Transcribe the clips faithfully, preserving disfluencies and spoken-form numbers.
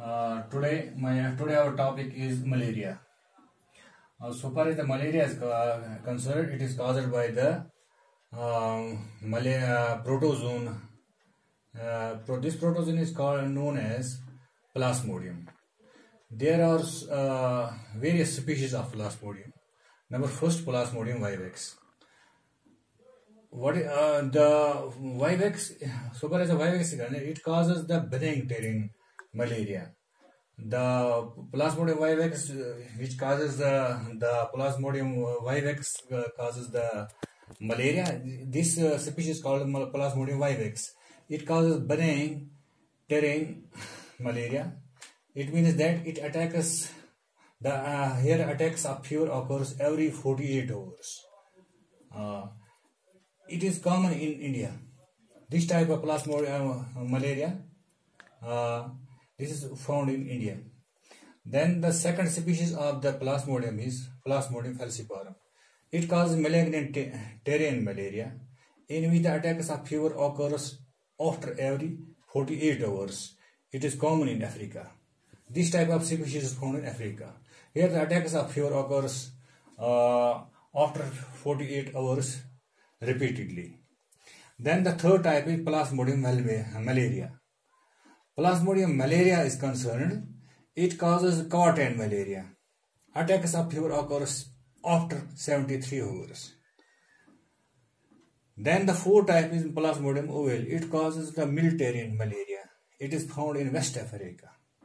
Uh, today, my today our topic is malaria. Uh, so far as the malaria is uh, concerned, it is caused by the um, malaria protozoon. Uh, pro this protozoon is called known as Plasmodium. There are uh, various species of Plasmodium. Number first, Plasmodium vivax. What uh, the vivax? So far as the vivax is concerned, it causes the benign terrain malaria. The Plasmodium vivax, uh, which causes the the Plasmodium vivax uh, causes the malaria. This uh, species called Plasmodium vivax. It causes benign terrain malaria. It means that it attacks the uh, here attacks of fever occurs every forty-eight hours. Uh, it is common in India. This type of Plasmodium uh, malaria. Uh, This is found in India. Then the second species of the Plasmodium is Plasmodium falciparum. It causes malignant terrain malaria, in which the attacks of fever occurs after every forty-eight hours. It is common in Africa. This type of species is found in Africa. Here the attacks of fever occurs uh, after forty-eight hours repeatedly. Then the third type is Plasmodium malaria. Plasmodium malaria is concerned, it causes quarantine malaria. Attacks of fever occurs after seventy-three hours. Then the fourth type is Plasmodium ovale. It causes the Mediterranean malaria. It is found in West Africa.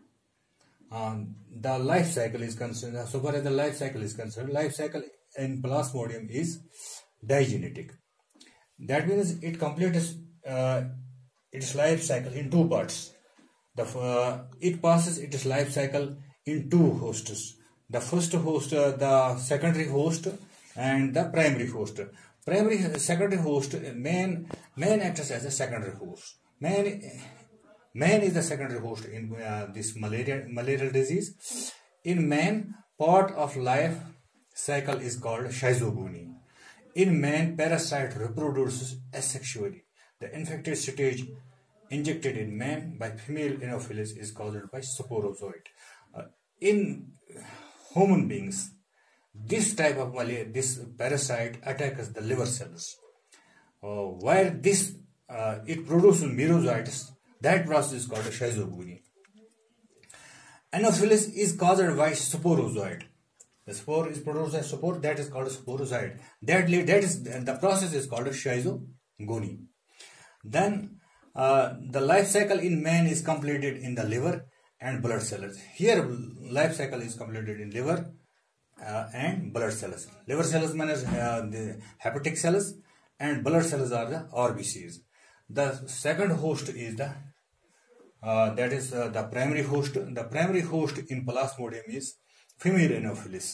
Um, the life cycle is concerned, so far as the life cycle is concerned, life cycle in Plasmodium is digenetic. That means it completes uh, its life cycle in two parts. The, uh, it passes its life cycle in two hosts. The first host, uh, the secondary host, and the primary host. Primary, secondary host, man, man acts as a secondary host. Man, man is the secondary host in uh, this malaria, malarial disease. In man, part of life cycle is called schizogony. In man, parasite reproduces asexually. The infected stage injected in man by female Anopheles is caused by sporozoite. Uh, in human beings, this type of malaria, this parasite attacks the liver cells. Uh, where this uh, it produces merozoites, that process is called schizogony. Anopheles is caused by sporozoite. The spore is produced by spore, that is called sporozoite. That that is the process is called schizogony. Then Uh, the life cycle in man is completed in the liver and blood cells. Here, life cycle is completed in liver uh, and blood cells. Liver cells means uh, the hepatic cells, and blood cells are the R B Cs. The second host is the uh, that is uh, the primary host. The primary host in Plasmodium is female Anopheles.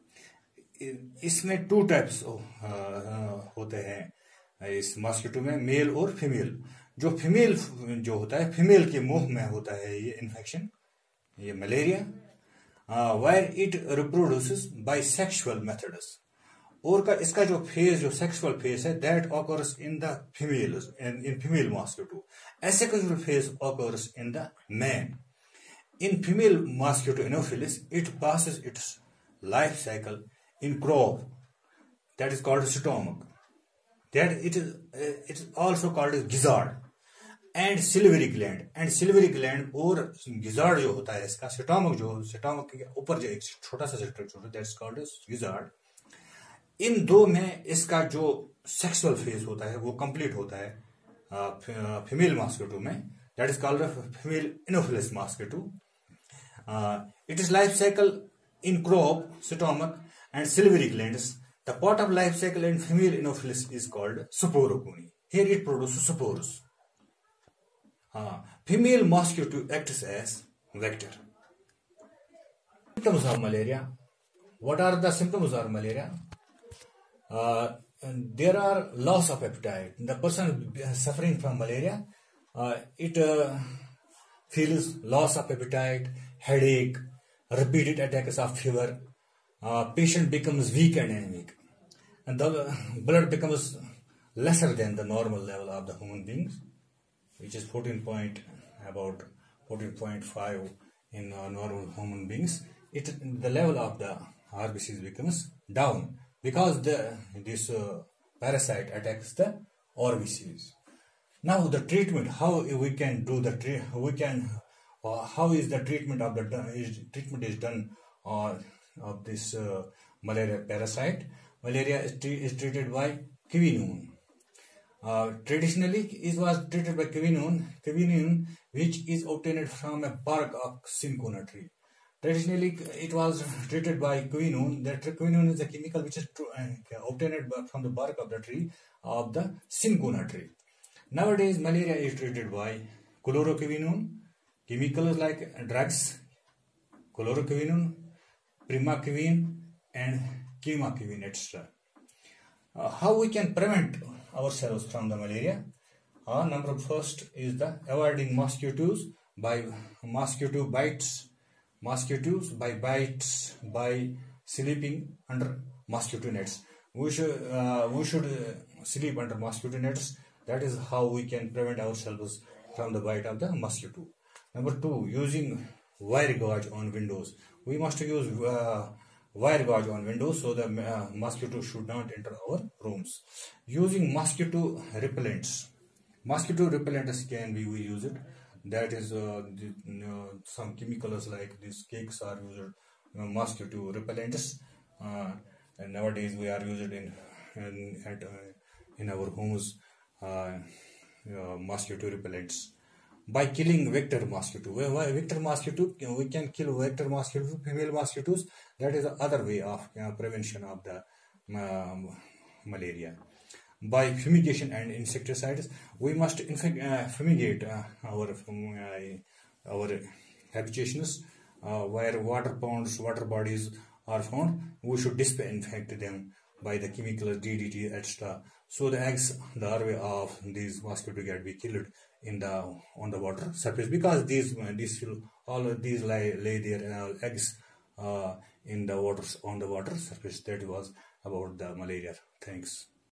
इसमें two types होते हैं इस mosquito में, mail और female. जो female जो होता है, फीमेल के मुंह में होता है ये इन्फेक्शन, ये malaria, where it reproduces by sexual methods. और का इसका जो फेज, जो सेक्सुअल फेज है, that occurs in the female, in female mosquito. Asexual phase occurs in the man. In female mosquito Anopheles, it passes its life cycle in crop, that is called stomach. That it is uh, it is also called as gizzard and salivary gland. And salivary gland और gizzard जो होता है, इसका stomach, जो stomach के ऊपर जो एक छोटा सा स्ट्रक्चर होता है, that's called as gizzard. इन दो में इसका जो सेक्सुअल फेज होता है वो कंप्लीट होता है फीमेल मॉस्किटो में, that is called female Anopheles mosquito. Uh, it is life cycle in crop, stomach and salivary glands. The part of life cycle in female Anopheles is called sporogony. Here it produces spores. Uh, female mosquito acts as vector. Symptoms of malaria. What are the symptoms of malaria? Uh, there are loss of appetite. The person suffering from malaria, uh, it uh, feels loss of appetite, headache, repeated attacks of fever. Uh, patient becomes weak and anemic, and the blood becomes lesser than the normal level of the human beings, which is fourteen point about fourteen point five in uh, normal human beings, it the level of the R B Cs becomes down because the this uh, parasite attacks the R B Cs. Now the treatment, how we can do the treat, we can, uh, how is the treatment of the is, treatment is done uh, of this uh, malaria parasite. Malaria is, is treated by quinine. Uh, traditionally, it was treated by quinine, quinine which is obtained from a bark of cinchona tree. Traditionally, it was treated by quinine. That quinine is a chemical which is uh, obtained from the bark of the tree of the cinchona tree. Nowadays, malaria is treated by chloroquinine, chemicals like drugs, chloroquinine, primaquine, and quemaquine, et cetera. Uh, how we can prevent ourselves from the malaria? Uh, number first is the avoiding mosquitoes by mosquito bites, mosquitoes by bites by sleeping under mosquito nets. We should uh, we should uh, sleep under mosquito nets. That is how we can prevent ourselves from the bite of the mosquito. Number two, using wire gauge on windows. We must use uh, wire gauge on windows so the uh, mosquito should not enter our rooms. Using mosquito repellents. Mosquito repellents can be we use it. That is uh, the, you know, some chemicals like these cakes are used, you know, mosquito repellents. Uh, and nowadays we are used in in, at, uh, in our homes. Uh, uh, mosquito repellents by killing vector mosquito. Why vector mosquito? We can kill vector mosquito, female mosquitoes. That is the other way of uh, prevention of the um, malaria. By fumigation and insecticides, we must uh, fumigate uh, our um, uh, our habitations uh, where water ponds, water bodies are found. We should disinfect them by the chemicals D D T, et cetera. So the eggs, the larvae of these mosquito get be killed in the on the water surface, because these these all of these lay, lay their uh, eggs uh, in the waters on the water surface. That was about the malaria. Thanks.